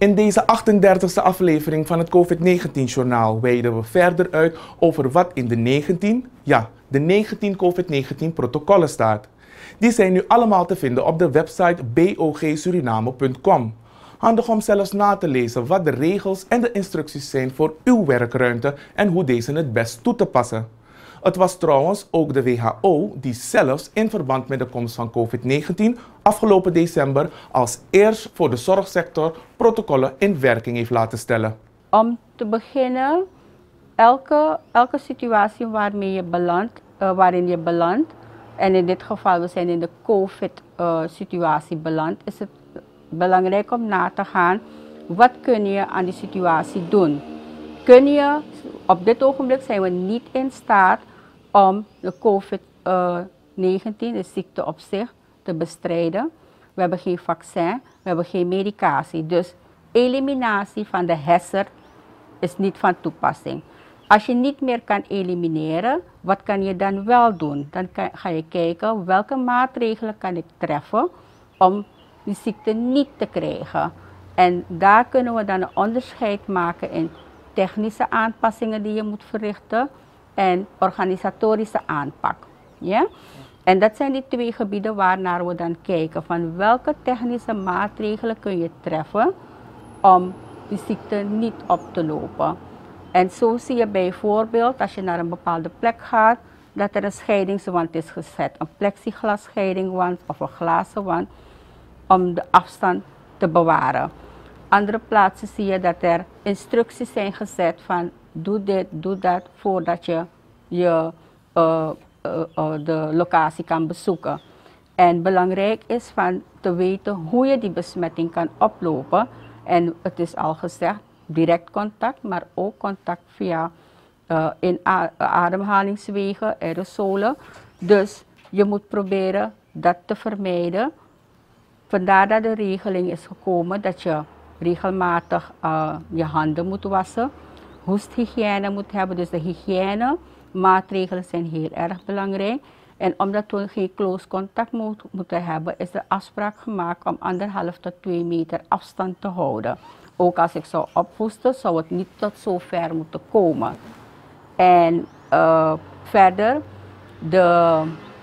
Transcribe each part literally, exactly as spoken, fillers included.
In deze achtendertigste aflevering van het COVID negentien journaal wijden we verder uit over wat in de negentien, ja, de negentien COVID negentien protocollen staat. Die zijn nu allemaal te vinden op de website b o g suriname punt com. Handig om zelfs na te lezen wat de regels en de instructies zijn voor uw werkruimte en hoe deze het best toe te passen. Het was trouwens ook de W H O die zelfs in verband met de komst van COVID negentien afgelopen december als eerst voor de zorgsector protocollen in werking heeft laten stellen. Om te beginnen, elke, elke situatie waarmee je belandt, uh, waarin je belandt, en in dit geval we zijn in de COVID-situatie uh, beland, is het belangrijk om na te gaan, wat kun je aan die situatie doen? Kun je, op dit ogenblik zijn we niet in staat om de COVID negentien, de ziekte op zich, te bestrijden. We hebben geen vaccin, we hebben geen medicatie. Dus eliminatie van de hesser is niet van toepassing. Als je niet meer kan elimineren, wat kan je dan wel doen? Dan kan, ga je kijken welke maatregelen kan ik treffen om die ziekte niet te krijgen. En daar kunnen we dan een onderscheid maken in technische aanpassingen die je moet verrichten en organisatorische aanpak. Ja? En dat zijn die twee gebieden waarnaar we dan kijken. Van welke technische maatregelen kun je treffen om die ziekte niet op te lopen. En zo zie je bijvoorbeeld als je naar een bepaalde plek gaat, dat er een scheidingswand is gezet. Een plexiglas scheidingwand of een glazen wand om de afstand te bewaren. Andere plaatsen zie je dat er instructies zijn gezet van doe dit, doe dat voordat je, je uh, uh, uh, de locatie kan bezoeken. En belangrijk is van te weten hoe je die besmetting kan oplopen. En het is al gezegd, direct contact, maar ook contact via uh, in ademhalingswegen, aerosolen. Dus je moet proberen dat te vermijden. Vandaar dat de regeling is gekomen dat je regelmatig uh, je handen moet wassen, hoesthygiëne moet hebben. Dus de hygiëne maatregelen zijn heel erg belangrijk. En omdat we geen close contact moet, moeten hebben, is de afspraak gemaakt om anderhalf tot twee meter afstand te houden. Ook als ik zou ophoesten, zou het niet tot zo ver moeten komen. En uh, verder de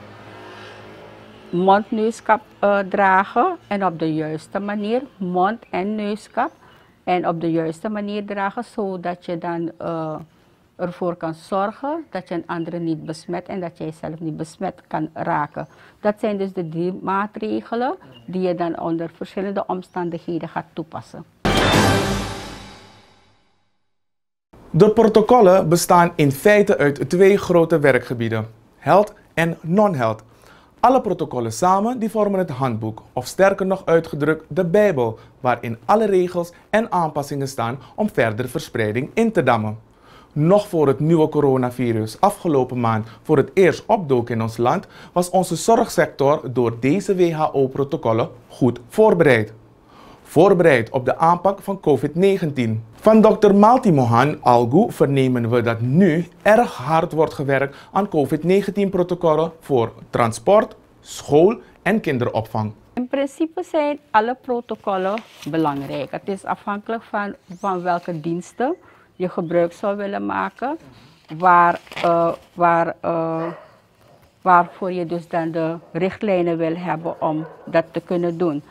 mond-neuskap uh, dragen en op de juiste manier mond- en neuskap en op de juiste manier dragen, zodat je dan uh, ervoor kan zorgen dat je een andere niet besmet en dat jij zelf niet besmet kan raken. Dat zijn dus de drie maatregelen die je dan onder verschillende omstandigheden gaat toepassen. De protocollen bestaan in feite uit twee grote werkgebieden, health en non-health. Alle protocollen samen die vormen het handboek, of sterker nog uitgedrukt de Bijbel, waarin alle regels en aanpassingen staan om verdere verspreiding in te dammen. Nog voor het nieuwe coronavirus afgelopen maand voor het eerst opdook in ons land, was onze zorgsector door deze W H O-protocollen goed voorbereid. Voorbereid op de aanpak van COVID negentien. Van dokter Maltimohan Algu vernemen we dat nu erg hard wordt gewerkt aan COVID negentien protocollen voor transport, school en kinderopvang. In principe zijn alle protocollen belangrijk. Het is afhankelijk van, van welke diensten je gebruik zou willen maken, waar, uh, waar, uh, waarvoor je dus dan de richtlijnen wil hebben om dat te kunnen doen.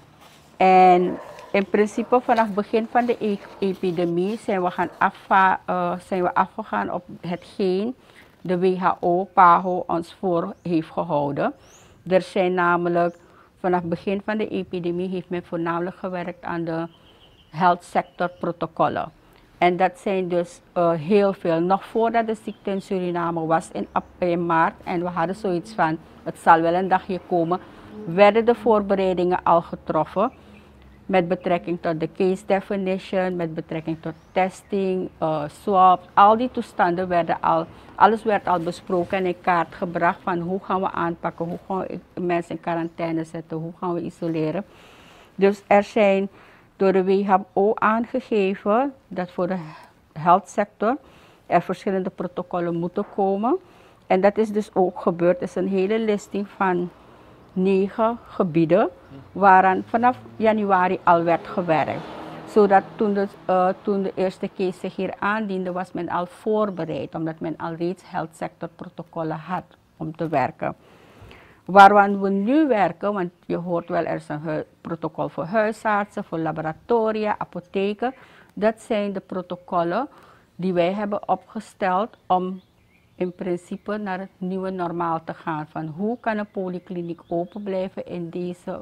En in principe vanaf het begin van de e epidemie zijn we, gaan afva uh, zijn we afgegaan op hetgeen de W H O, PAHO ons voor heeft gehouden. Er zijn namelijk vanaf het begin van de epidemie heeft men voornamelijk gewerkt aan de health sector protocollen. En dat zijn dus uh, heel veel. Nog voordat de ziekte in Suriname was in, in maart en we hadden zoiets van het zal wel een dagje komen, werden de voorbereidingen al getroffen. Met betrekking tot de case definition, met betrekking tot testing, uh, swabs, al die toestanden werden al, alles werd al besproken en in kaart gebracht van hoe gaan we aanpakken, hoe gaan we mensen in quarantaine zetten, hoe gaan we isoleren. Dus er zijn door de W H O aangegeven dat voor de health sector er verschillende protocollen moeten komen. En dat is dus ook gebeurd. Het is een hele listing van negen gebieden waaraan vanaf januari al werd gewerkt. Zodat toen de, uh, toen de eerste case zich hier aandiende, was men al voorbereid, omdat men al reeds health sector protocollen had om te werken. Waaraan we nu werken, want je hoort wel, er is een protocol voor huisartsen, voor laboratoria, apotheken. Dat zijn de protocollen die wij hebben opgesteld om in principe naar het nieuwe normaal te gaan. Van hoe kan een polykliniek open blijven in deze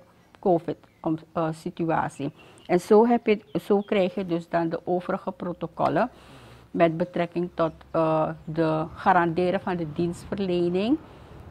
COVID-situatie. En zo, heb je, zo krijg je dus dan de overige protocollen met betrekking tot uh, de garanderen van de dienstverlening.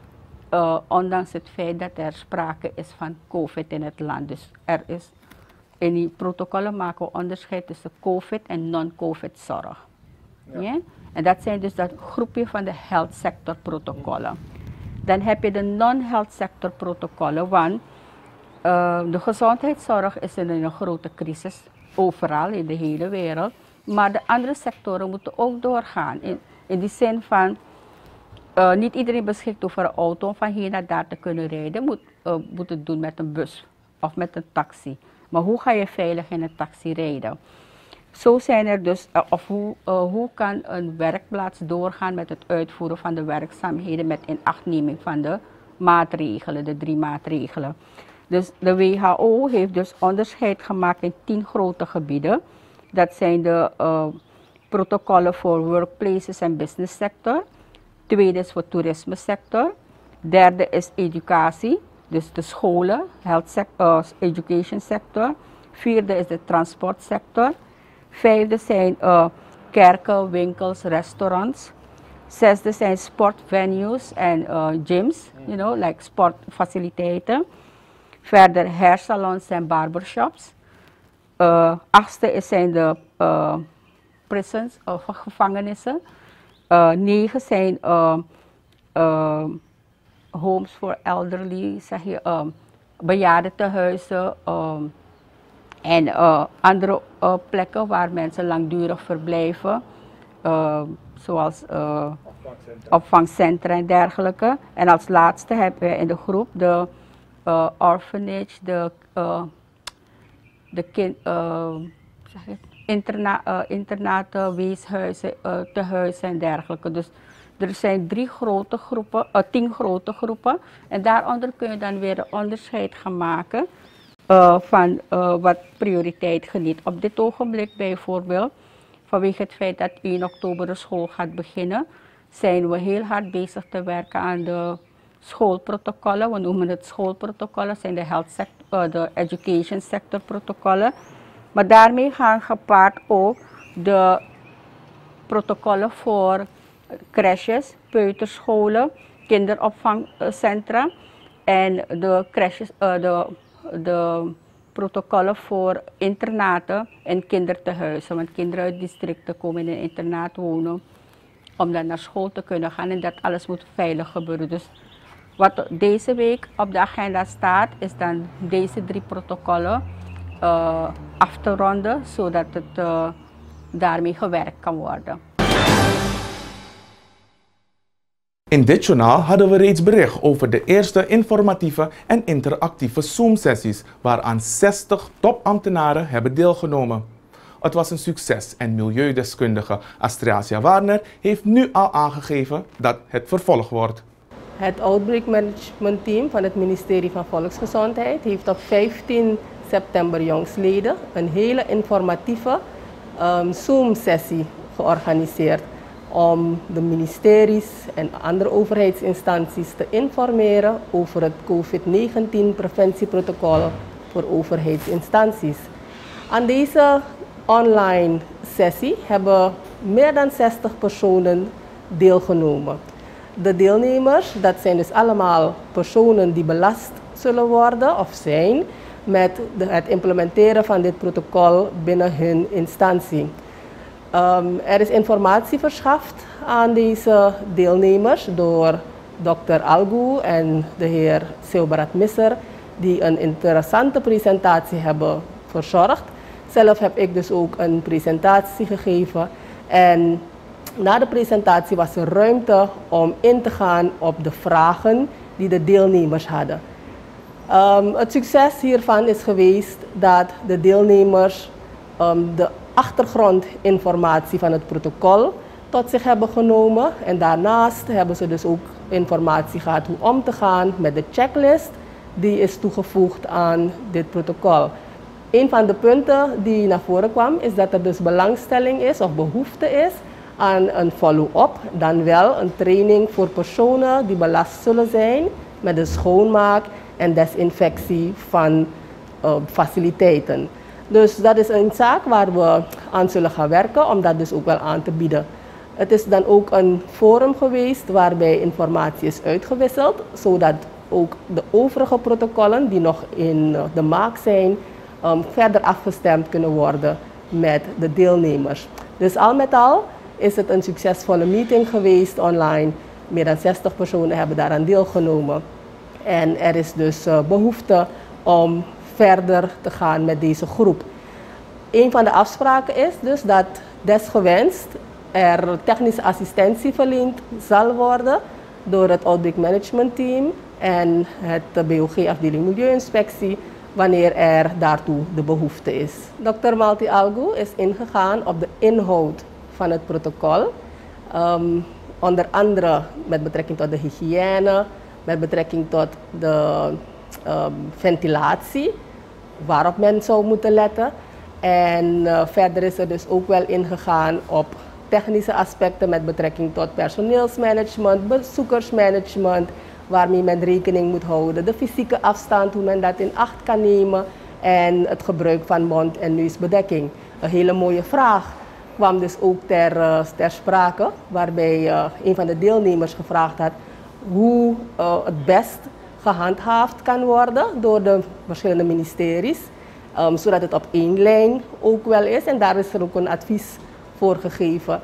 Uh, ondanks het feit dat er sprake is van COVID in het land. Dus er is, in die protocollen maken we onderscheid tussen COVID en non-COVID zorg. Ja. Yeah? En dat zijn dus dat groepje van de health sector protocollen. Dan heb je de non-health sector protocollen, want uh, de gezondheidszorg is in een grote crisis overal in de hele wereld. Maar de andere sectoren moeten ook doorgaan. In, in die zin van, uh, niet iedereen beschikt over een auto om van hier naar daar te kunnen rijden. Moet, uh, moet het doen met een bus of met een taxi. Maar hoe ga je veilig in een taxi rijden? Zo zijn er dus, uh, of hoe, uh, hoe kan een werkplaats doorgaan met het uitvoeren van de werkzaamheden met inachtneming van de maatregelen, de drie maatregelen. Dus de W H O heeft dus onderscheid gemaakt in tien grote gebieden. Dat zijn de uh, protocollen voor workplaces en business sector. Tweede is voor toerisme sector. Derde is educatie, dus de scholen, health sector, uh, education sector. Vierde is de transportsector. Vijfde zijn uh, kerken, winkels, restaurants. Zesde zijn sportvenues en uh, gyms, you know, like sportfaciliteiten. Verder hairsalons en barbershops. Uh, achtste is zijn de uh, prisons of gevangenissen. Uh, negen zijn uh, uh, homes for elderly, zeg je, uh, bejaardentehuizen. Uh, En uh, andere uh, plekken waar mensen langdurig verblijven, uh, zoals uh, opvangcentra. opvangcentra en dergelijke. En als laatste hebben we in de groep de uh, orphanage, de, uh, de kind, uh, zeg het, interna uh, internaten, weeshuizen, uh, tehuizen en dergelijke. Dus er zijn drie grote groepen, uh, tien grote groepen. En daaronder kun je dan weer een onderscheid gaan maken. Uh, van uh, wat prioriteit geniet. Op dit ogenblik bijvoorbeeld, vanwege het feit dat één oktober de school gaat beginnen, zijn we heel hard bezig te werken aan de schoolprotocollen. We noemen het schoolprotocollen, zijn de health sector, uh, de education sector protocollen. Maar daarmee gaan gepaard ook de protocollen voor crèches, peuterscholen, kinderopvangcentra en de crèches, uh, de de protocollen voor internaten en kindertehuizen. Want kinderen uit districten komen in een internaat wonen om dan naar school te kunnen gaan en dat alles moet veilig gebeuren. Dus wat deze week op de agenda staat, is dan deze drie protocollen uh, af te ronden, zodat het uh, daarmee gewerkt kan worden. In dit journaal hadden we reeds bericht over de eerste informatieve en interactieve Zoom-sessies, waaraan zestig topambtenaren hebben deelgenomen. Het was een succes en milieudeskundige Astrasia Warner heeft nu al aangegeven dat het vervolg wordt. Het Outbreak Management Team van het ministerie van Volksgezondheid heeft op vijftien september jongstleden een hele informatieve um, Zoom-sessie georganiseerd om de ministeries en andere overheidsinstanties te informeren over het COVID negentien preventieprotocol voor overheidsinstanties. Aan deze online sessie hebben meer dan zestig personen deelgenomen. De deelnemers, dat zijn dus allemaal personen die belast zullen worden of zijn met de, het implementeren van dit protocol binnen hun instantie. Um, er is informatie verschaft aan deze deelnemers door dokter Algu en de heer Silbarat Misser, die een interessante presentatie hebben verzorgd. Zelf heb ik dus ook een presentatie gegeven en na de presentatie was er ruimte om in te gaan op de vragen die de deelnemers hadden. Um, het succes hiervan is geweest dat de deelnemers um, de achtergrondinformatie van het protocol tot zich hebben genomen. En daarnaast hebben ze dus ook informatie gehad hoe om te gaan met de checklist die is toegevoegd aan dit protocol. Een van de punten die naar voren kwam is dat er dus belangstelling is of behoefte is aan een follow-up, dan wel een training voor personen die belast zullen zijn met de schoonmaak en desinfectie van uh, faciliteiten. Dus dat is een zaak waar we aan zullen gaan werken om dat dus ook wel aan te bieden. Het is dan ook een forum geweest waarbij informatie is uitgewisseld, zodat ook de overige protocollen die nog in de maak zijn, um, verder afgestemd kunnen worden met de deelnemers. Dus al met al is het een succesvolle meeting geweest online. Meer dan zestig personen hebben daaraan deelgenomen. En er is dus uh, behoefte om verder te gaan met deze groep. Een van de afspraken is dus dat desgewenst er technische assistentie verleend zal worden door het Outbreak Management Team en het B O G-afdeling Milieuinspectie wanneer er daartoe de behoefte is. dokter Malti Algu is ingegaan op de inhoud van het protocol, um, onder andere met betrekking tot de hygiëne, met betrekking tot de um, ventilatie, waarop men zou moeten letten. En uh, verder is er dus ook wel ingegaan op technische aspecten met betrekking tot personeelsmanagement, bezoekersmanagement, waarmee men rekening moet houden, de fysieke afstand, hoe men dat in acht kan nemen en het gebruik van mond- en neusbedekking. Een hele mooie vraag kwam dus ook ter, uh, ter sprake, waarbij uh, een van de deelnemers gevraagd had hoe uh, het best gehandhaafd kan worden door de verschillende ministeries, um, zodat het op één lijn ook wel is en daar is er ook een advies voor gegeven.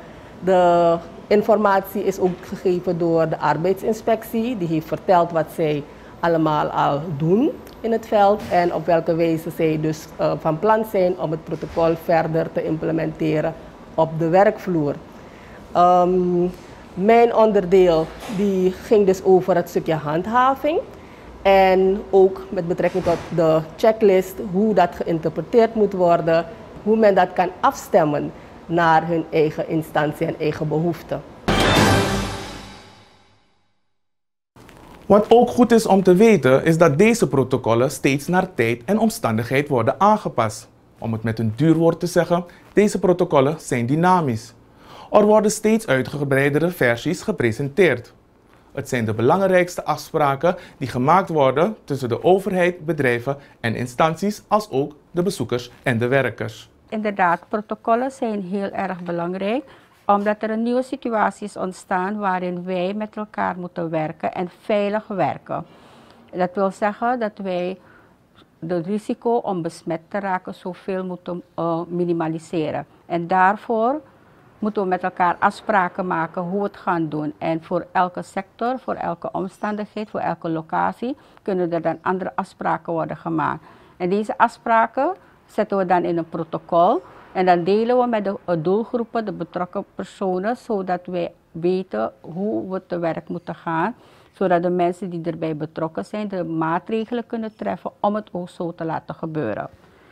De informatie is ook gegeven door de arbeidsinspectie, die heeft verteld wat zij allemaal al doen in het veld en op welke wijze zij dus uh, van plan zijn om het protocol verder te implementeren op de werkvloer. Um, mijn onderdeel die ging dus over het stukje handhaving en ook met betrekking tot de checklist, hoe dat geïnterpreteerd moet worden, hoe men dat kan afstemmen naar hun eigen instantie en eigen behoeften. Wat ook goed is om te weten is dat deze protocollen steeds naar tijd en omstandigheid worden aangepast. Om het met een duur woord te zeggen, deze protocollen zijn dynamisch. Er worden steeds uitgebreidere versies gepresenteerd. Het zijn de belangrijkste afspraken die gemaakt worden tussen de overheid, bedrijven en instanties, als ook de bezoekers en de werkers. Inderdaad, protocollen zijn heel erg belangrijk, omdat er een nieuwe situatie is ontstaan waarin wij met elkaar moeten werken en veilig werken. Dat wil zeggen dat wij het risico om besmet te raken zoveel moeten uh, minimaliseren. En daarvoor moeten we met elkaar afspraken maken hoe we het gaan doen. En voor elke sector, voor elke omstandigheid, voor elke locatie kunnen er dan andere afspraken worden gemaakt. En deze afspraken zetten we dan in een protocol en dan delen we met de doelgroepen, de betrokken personen, zodat wij weten hoe we te werk moeten gaan, zodat de mensen die erbij betrokken zijn de maatregelen kunnen treffen om het ook zo te laten gebeuren.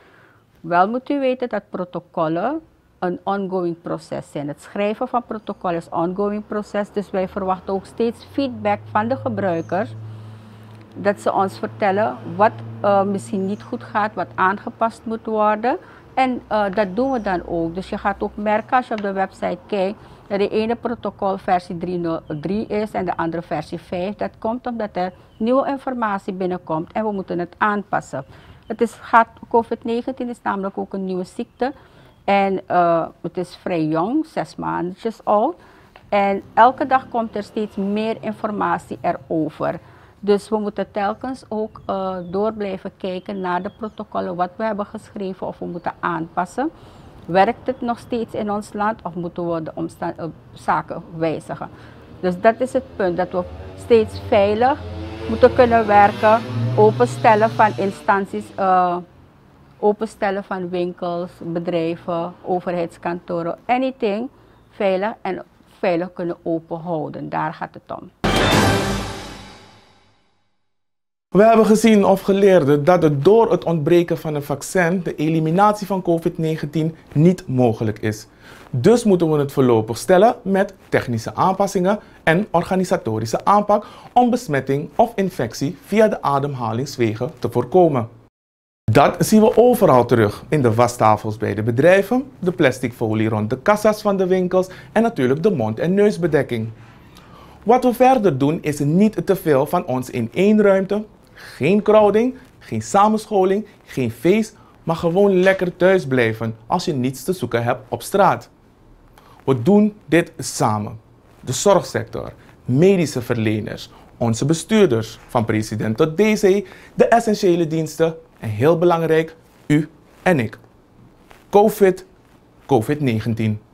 Wel moet u weten dat protocollen een ongoing proces zijn. Het schrijven van protocollen is een ongoing proces, dus wij verwachten ook steeds feedback van de gebruikers, dat ze ons vertellen wat uh, misschien niet goed gaat, wat aangepast moet worden. En uh, dat doen we dan ook. Dus je gaat ook merken als je op de website kijkt dat de ene protocol versie drie nul drie is en de andere versie vijf. Dat komt omdat er nieuwe informatie binnenkomt en we moeten het aanpassen. Het is, COVID negentien is namelijk ook een nieuwe ziekte en uh, het is vrij jong, zes maandjes oud. En elke dag komt er steeds meer informatie erover. Dus we moeten telkens ook uh, door blijven kijken naar de protocollen, wat we hebben geschreven of we moeten aanpassen. Werkt het nog steeds in ons land of moeten we de omstand, uh, zaken wijzigen? Dus dat is het punt, dat we steeds veilig moeten kunnen werken, openstellen van instanties, uh, openstellen van winkels, bedrijven, overheidskantoren, anything, veilig en veilig kunnen openhouden. Daar gaat het om. We hebben gezien of geleerd dat het door het ontbreken van een vaccin de eliminatie van COVID negentien niet mogelijk is. Dus moeten we het voorlopig stellen met technische aanpassingen en organisatorische aanpak om besmetting of infectie via de ademhalingswegen te voorkomen. Dat zien we overal terug, in de wastafels bij de bedrijven, de plastic folie rond de kassa's van de winkels en natuurlijk de mond- en neusbedekking. Wat we verder doen is niet te veel van ons in één ruimte, geen crowding, geen samenscholing, geen feest, maar gewoon lekker thuis blijven als je niets te zoeken hebt op straat. We doen dit samen. De zorgsector, medische verleners, onze bestuurders, van president tot D C, de essentiële diensten en heel belangrijk, u en ik. COVID, COVID negentien.